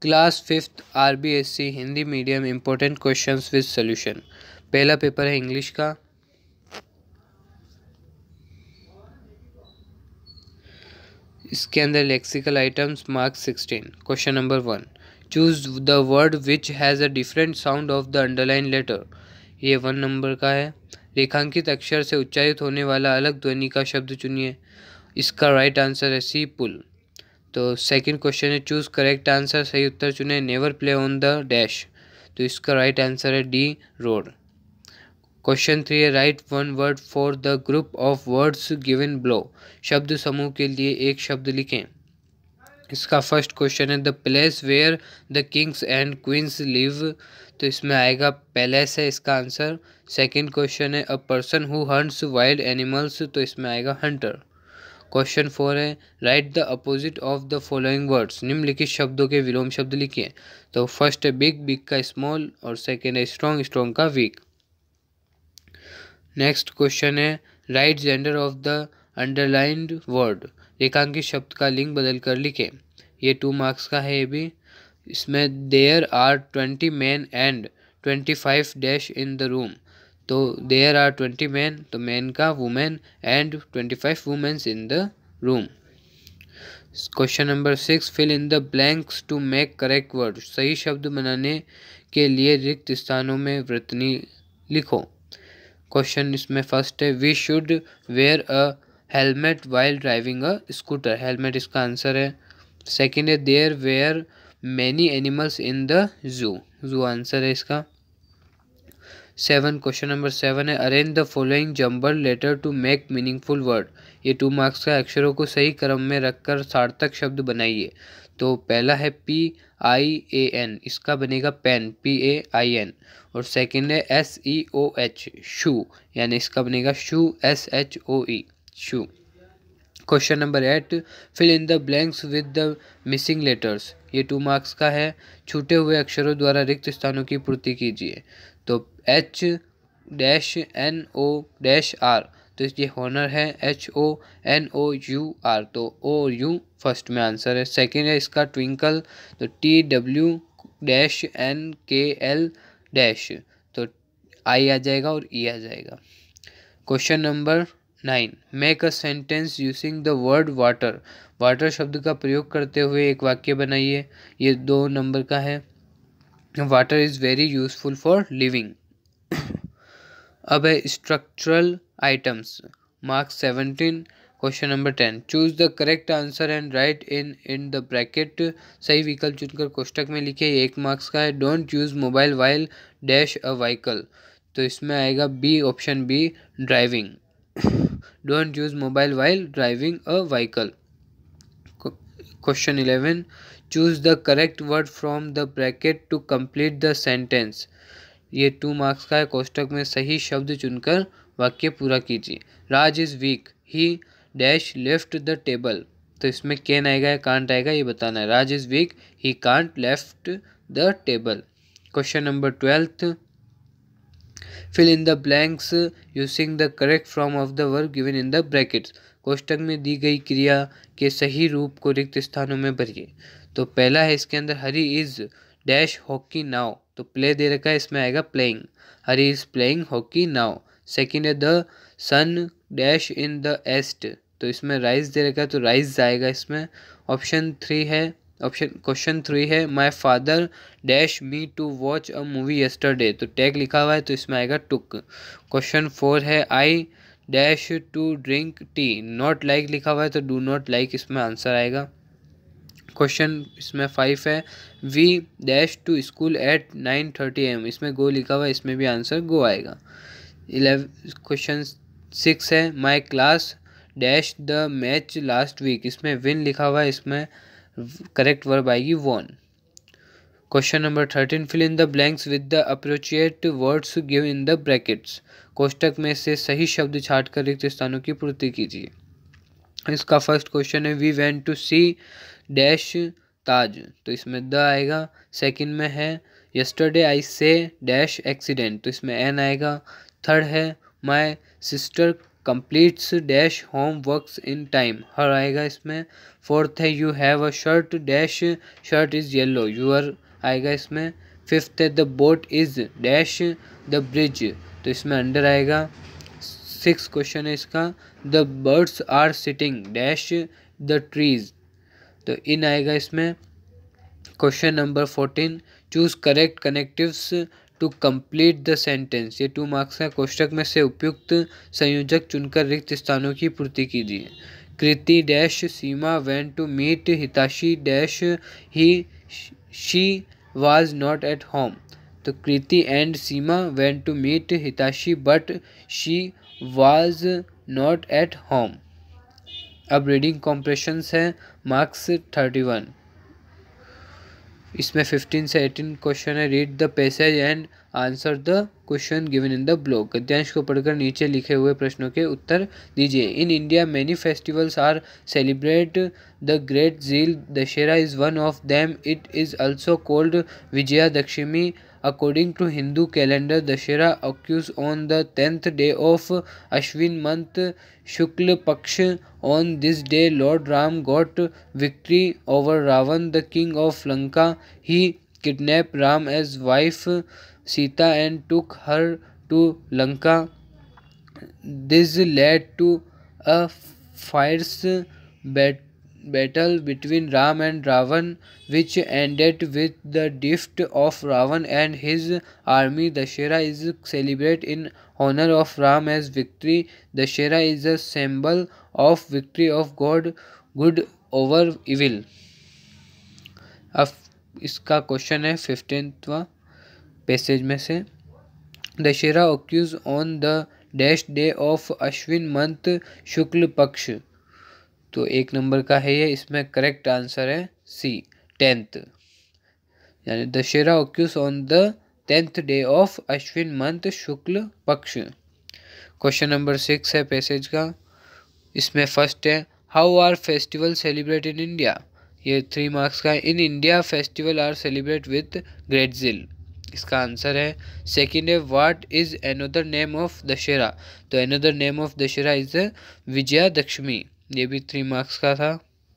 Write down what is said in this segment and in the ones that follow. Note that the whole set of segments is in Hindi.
Class 5th RBSE Hindi medium important questions with solution. पहला पेपर है इंग्लिश का। इसके अंदर lexical items mark 16। Question number 1, choose the word which has a different sound of the underline letter. ये 1 नंबर का है। रेखांकित अक्षर से उच्चारित होने वाला अलग ध्वनि का शब्द चुनिए। इसका राइट आंसर है सी, पुल। तो सेकंड क्वेश्चन है, चूज करेक्ट आंसर, सही उत्तर चुने। Never play on the dash, तो इसका राइट आंसर है डी, रोड। क्वेश्चन 3 है, write one word for the group of words given below. शब्द समूह के लिए एक शब्द लिखें। इसका फर्स्ट क्वेश्चन है, the place where the kings and queens live, तो इसमें आएगा पैलेस है इसका आंसर। सेकंड क्वेश्चन है, a person who hunts wild animals, तो इसमें आएगा हंटर। क्वेश्चन 4 है, write the opposite of the following words. निम्नलिखित शब्दों के विलोम शब्द लिखिए। तो फर्स्ट है बिग, बिग का स्मॉल, और सेकंड है स्ट्रॉन्ग, स्ट्रॉन्ग का वीक। नेक्स्ट क्वेश्चन है, write gender of the underlined word. रेखांकित शब्द का लिंग बदल कर लिखें। ये 2 मार्क्स का है। ये भी इसमें there are 20 men and 25 dash in the room, तो देयर आर 20 मैन, तो मैन का women, and 25 womens in the room. Question number 6, fill in the blanks to make correct word. सही शब्द बनाने के लिए रिक्त स्थानों में वृत्तनी लिखो। क्वेश्चन इसमें फर्स्ट है, we should wear a helmet while driving a scooter. Helmet इसका आंसर है। सेकेंड है, there were many animals in the zoo, zoo answer है इसका। 7, क्वेश्चन नंबर 7 है, arrange the following jumble letter to make meaningful word. ये 2 मार्क्स का। अक्षरों को सही क्रम में रखकर सार्थक शब्द बनाइए। तो पहला है PIAN, इसका बनेगा पेन, PAIN। और सेकंड है SEOH, शू, यानी इसका बनेगा shoe, SHOE, shoe. Question number 8, fill in the blanks with the missing letters. ये 2 मार्क्स का है। छूटे हुए अक्षरों द्वारा रिक्त स्थानों की पूर्ति कीजिए। तो H-NO-R, तो ये हॉनर है, HONOUR, तो OU फर्स्ट में आंसर है। सेकंड है इसका ट्विंकल, तो TWNKL, तो I आ जाएगा और E आ जाएगा। Question number 9, make a sentence using the word water. Water शब्द का प्रयोग करते हुए एक वाक्य बनाइए। ये 2 नंबर का है। Water is very useful for living. अब है structural items, marks 17। Question number 10, choose the correct answer and write in the bracket. सही विकल्प चुनकर कोष्टक में लिखे। 1 मार्क्स का है। Don't use mobile while dash a vehicle, तो इसमें आएगा B, option B, driving. Don't use mobile while driving a vehicle. Question 11, choose the correct word from the bracket to complete the sentence. ये 2 मार्क्स का है। कोष्टक में सही शब्द चुनकर वाक्य पूरा कीजिए। Raj is weak, he dash left the table, तो इसमें कैन आएगा या कांट आएगा ये बताना है। Raj is weak, he can't left the table. Question number 12, fill in the blanks using the correct form of the verb given in the brackets. कोष्टक में दी गई क्रिया के सही रूप को रिक्त स्थानों में भरिए। तो पहला है इसके अंदर, Hari is dash hockey now, तो प्ले दे रखा है, इसमें आएगा playing. Hari is playing hockey now. Second है, the sun dash in the east, तो इसमें राइज दे रखा है, तो राइज आएगा इसमें। क्वेश्चन 3 है, my father dash me to watch a movie yesterday, तो टैग लिखा हुआ है, तो इसमें आएगा टुक। क्वेश्चन 4 है, I dash to drink tea, not like लिखा हुआ है, तो डू नॉट लाइक इसमें आंसर आएगा। क्वेश्चन इसमें 5 है, we dash to school at 9:30 AM, इसमें गो लिखा हुआ है, इसमें भी आंसर गो आएगा। क्वेश्चन 6 है, my class dash the match last week, इसमें विन लिखा हुआ है, इसमें करेक्ट वर्ब आएगी won. Question number 13, fill in the blanks with the appropriate words give in the brackets. कोष्टक में से सही शब्द छांटकर रिक्त स्थानों की पूर्ति कीजिए। इसका फर्स्ट क्वेश्चन है, we went to see dash Taj, तो इसमें द आएगा। सेकंड में है, यस्टरडे आई से डैश एक्सीडेंट, तो इसमें एन आएगा। थर्ड है, my sister completes dash home works in time, her आएगा इसमें। फोर्थ है you have a shirt dash shirt is yellow, your आएगा इसमें। फिफ्थ है the boat is dash the bridge, तो इसमें अंडर आएगा। सिक्स क्वेश्चन है इसका, the birds are sitting dash the trees, तो इन आएगा इसमें। Question number 14, choose correct connectives to complete the sentence, ये 2 मार्क्स का। कोष्टक में से उपयुक्त संयोजक चुनकर रिक्त स्थानों की पूर्ति कीजिए। Kriti dash Seema went to meet Hitashi dash he she was not at home, तो Kriti and Seema went to meet Hitashi but she was not at home. अब रीडिंग कॉम्प्रेशंस है, मार्क्स 31, इसमें 15 से 18 क्वेश्चन है। Read the passage and answer the question given in the block, गद्यांश को पढ़कर नीचे लिखे हुए प्रश्नों के उत्तर दीजिए। In India many festivals are celebrate the great zeal, Dussehra is one of them, it is also called Vijayadashami. According to Hindu calendar, Dashera occurs on the 10th day of Ashwin month, Shukla Paksh. On this day, Lord Ram got victory over Ravan, the king of Lanka. He kidnapped Ram as wife Sita and took her to Lanka. This led to a fierce battle between Ram and Ravan, which ended with the defeat of Ravan and his army. Dashera is celebrated in honor of Ram as victory. Dashera is a symbol of victory of God, good over evil. अब इसका क्वेश्चन है 15वां पैसेज में से, Dussehra occurs on the dash day of Ashwin month Shukla Paksha, तो 1 नंबर का है ये, इसमें करेक्ट आंसर है सी 10th, यानी Dussehra occurs on the 10th day of Ashwin month Shukla Paksha. Question number 6 है पैसेज का, इसमें फर्स्ट है how are festival celebrate in India, ये 3 मार्क्स का है। In India festival are celebrate with great zeal, इसका आंसर है। सेकेंड है what is another name of Dussehra, तो another name of Dussehra is Vijayadashami, ये भी 3 मार्क्स का था।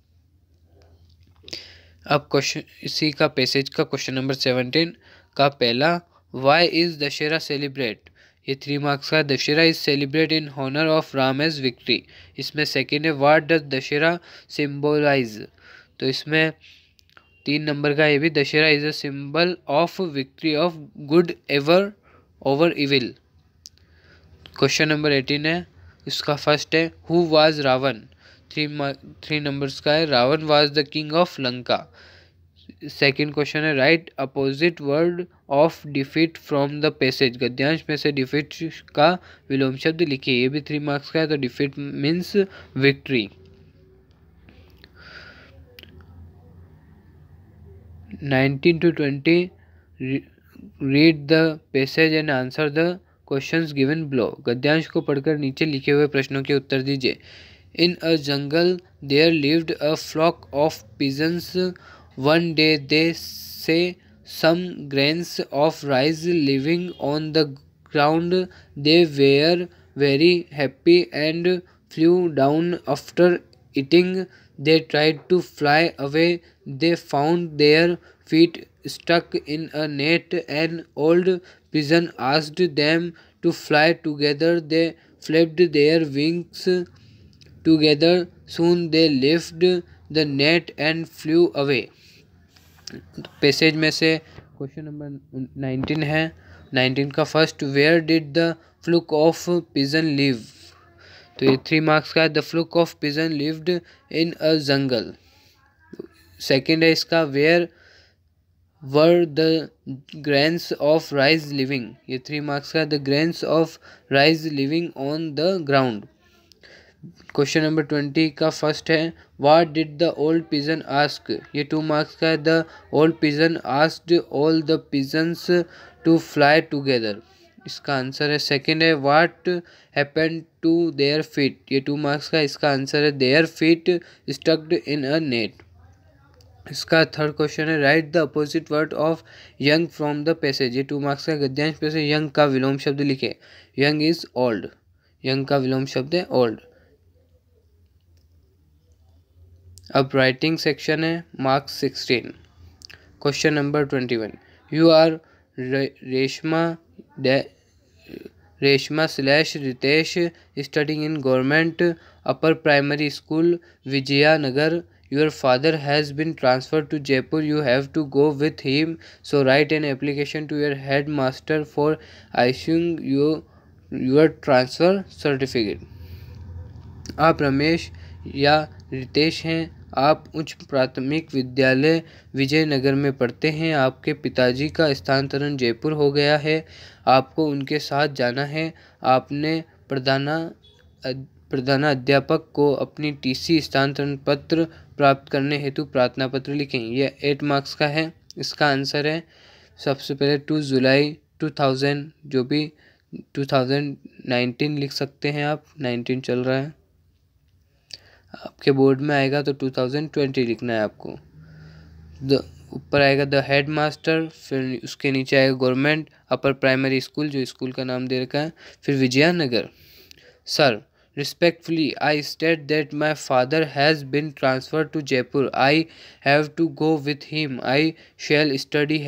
अब क्वेश्चन इसी का पैसेज का क्वेश्चन नंबर 17 का पहला, वाई इज दशहरा सेलिब्रेट, ये 3 मार्क्स का। Dussehra is celebrate in honour of Ram as victory, इसमें सेकेंड है व्हाट डज दशहरा सिम्बोलाइज, तो इसमें 3 नंबर का ये भी, Dussehra is a symbol of victory of good ever over evil. Question number 18 है, इसका फर्स्ट है हु वाज रावण, 3 नंबर्स का है, Ravan was the king of Lanka. Second question है write opposite word of defeat from the passage, गद्यांश में से डिफीट का विलोम शब्द लिखिए, ये भी 3 मार्क्स का है, तो defeat means victory. 19 to 20 read the passage and answer the questions given below, गद्यांश को पढ़कर नीचे लिखे हुए प्रश्नों के उत्तर दीजिए। In a jungle there lived a flock of pigeons. One day they saw some grains of rice living on the ground. They were very happy and flew down. After eating they tried to fly away. They found their feet stuck in a net. An old pigeon asked them to fly together. They flapped their wings together. Soon they left the net and flew away. Passage में से क्वेश्चन नंबर 19 है, 19 का first, where did the flock of pigeon live, तो ये 3 मार्क्स का है, the flock of pigeon lived in a jungle. Second है इसका, where were the grains of rice living, ये 3 मार्क्स का है, the grains of rice living on the ground. Question number 20 का फर्स्ट है what did the old pigeon ask, ये 2 मार्क्स का है, the old pigeon asked all the pigeons to fly together, इसका आंसर है। सेकेंड है what happened to their feet, ये 2 मार्क्स का, इसका आंसर है their feet stucked in a net. इसका थर्ड क्वेश्चन है write the opposite word of young from the passage, ये 2 मार्क्स का, गद्यांश में से यंग का विलोम शब्द लिखे, यंग इज ओल्ड, यंग का विलोम शब्द है ओल्ड। अब राइटिंग सेक्शन है, marks 16। Question number 21। You are Reshma Ritesh studying in government upper primary school Vijayanagar. Your father has been transferred to Jaipur. You have to go with him. So write an application to your headmaster for issuing your transfer certificate. आप रमेश या रितेश हैं। आप उच्च प्राथमिक विद्यालय विजयनगर में पढ़ते हैं। आपके पिताजी का स्थानांतरण जयपुर हो गया है। आपको उनके साथ जाना है। आपने प्रधानाध्यापक को अपनी टीसी स्थानांतरण पत्र प्राप्त करने हेतु प्रार्थना पत्र लिखें। यह 8 मार्क्स का है। इसका आंसर है सबसे पहले 2 जुलाई 2000, जो भी 2019 लिख सकते हैं आप, 19 चल रहा है। आपके बोर्ड में आएगा तो 2020 लिखना है आपको। ऊपर आएगा द हेड मास्टर, फिर उसके नीचे आएगा गवर्नमेंट अपर प्राइमरी स्कूल, जो स्कूल का नाम दे रखा है, फिर Vijaynagar. Sir, respectfully I state that my father has been transferred to Jaipur. I have to go with him. I shall study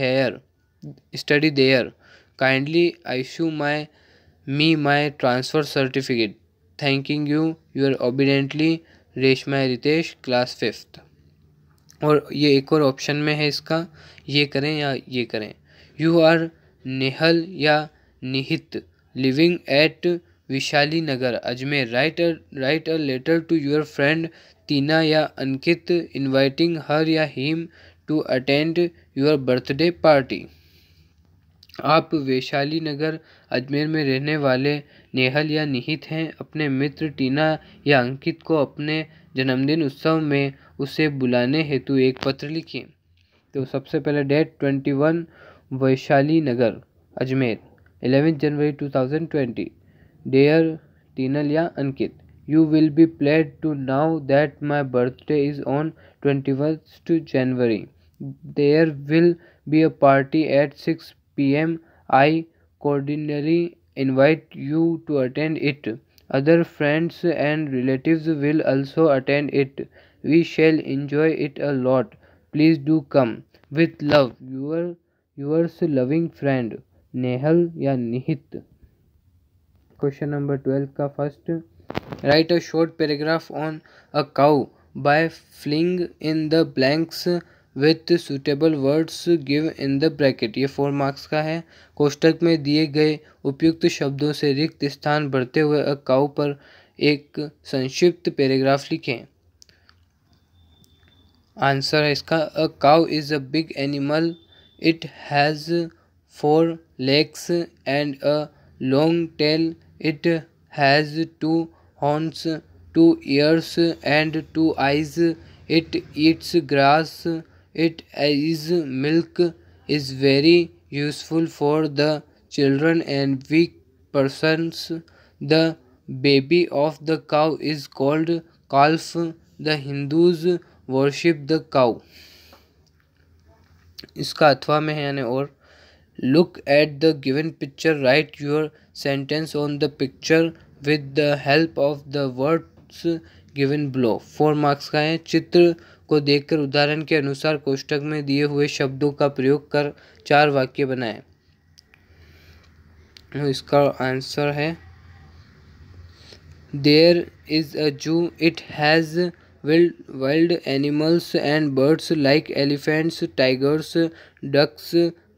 there. Kindly issue me my transfer certificate. Thanking you. Your obediently Reshma Ritesh, class 5th। और ये एक और ऑप्शन में है इसका, ये करें या ये करें। यू आर नेहल या Nihit living at Vishali Nagar Ajmer. Write a letter to your friend Tina या अंकित इनवाइटिंग हर या him to attend your birthday party. आप वैशाली नगर अजमेर में रहने वाले नेहल या निहित हैं। अपने मित्र टीना या अंकित को अपने जन्मदिन उत्सव में उसे बुलाने हेतु एक पत्र लिखिए। तो सबसे पहले डेट 21 वैशाली नगर अजमेर 11 जनवरी 2020। डियर टीनल या Ankit, you will be pleased to know that my birthday is on 21st January. There will be a party at 6 p.m. I cordially invite you to attend it. Other friends and relatives will also attend it. We shall enjoy it a lot. Please do come. With love, yours loving friend, Nehal या निहित। Question number 12 का first. Write a short paragraph on a cow by filling in the blanks with suitable words given in the bracket. ये 4 मार्क्स का है। कोष्टक में दिए गए उपयुक्त शब्दों से रिक्त स्थान भरते हुए अ काउ पर एक संक्षिप्त पैराग्राफ लिखें। आंसर है इसका, a cow is a big animal, it has 4 legs and a long tail. It has 2 horns, 2 ears and 2 eyes. It eats grass. It is milk, is very useful for the children and weak persons. The baby of the cow is called calf. The Hindus worship the cow. इसका अथवा में है यानी और। Look at the given picture. Write your sentence on the picture with the help of the words given below. 4 marks का है। चित्र को देखकर उदाहरण के अनुसार कोष्टक में दिए हुए शब्दों का प्रयोग कर 4 वाक्य बनाएं। इसका आंसर है, There is a zoo. It has wild animals and birds like elephants, tigers, ducks,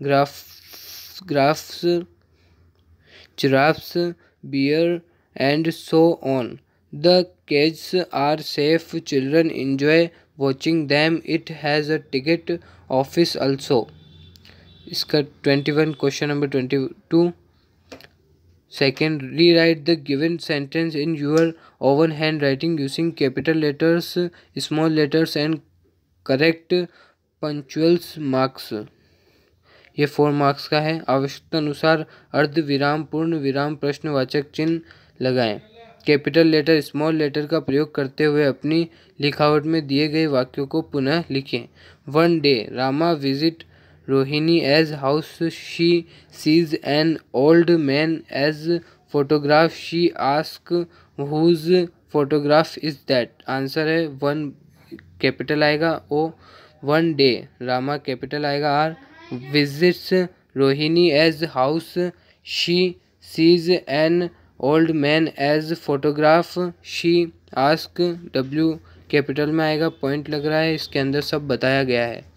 giraffes, bear, and so on. The cages are safe. Children enjoy watching them. It has a ticket office also. इसका 21 question number 22। Second, rewrite the given sentence in your own handwriting using capital letters, small letters and correct punctuals marks. ये 4 मार्क्स का है। आवश्यकता अनुसार अर्ध विराम, पूर्ण विराम, प्रश्नवाचक चिन्ह लगाएं। कैपिटल लेटर, स्मॉल लेटर का प्रयोग करते हुए अपनी लिखावट में दिए गए वाक्यों को पुनः लिखें। One day, Rama visit Rohini as house. She sees an old man as photograph she ask whose photograph is that. Answer है वन कैपिटल आएगा O. One day Rama capital आएगा R. Visits Rohini as house she sees an old man as photograph she ask W capital में आएगा। पॉइंट लग रहा है, इसके अंदर सब बताया गया है।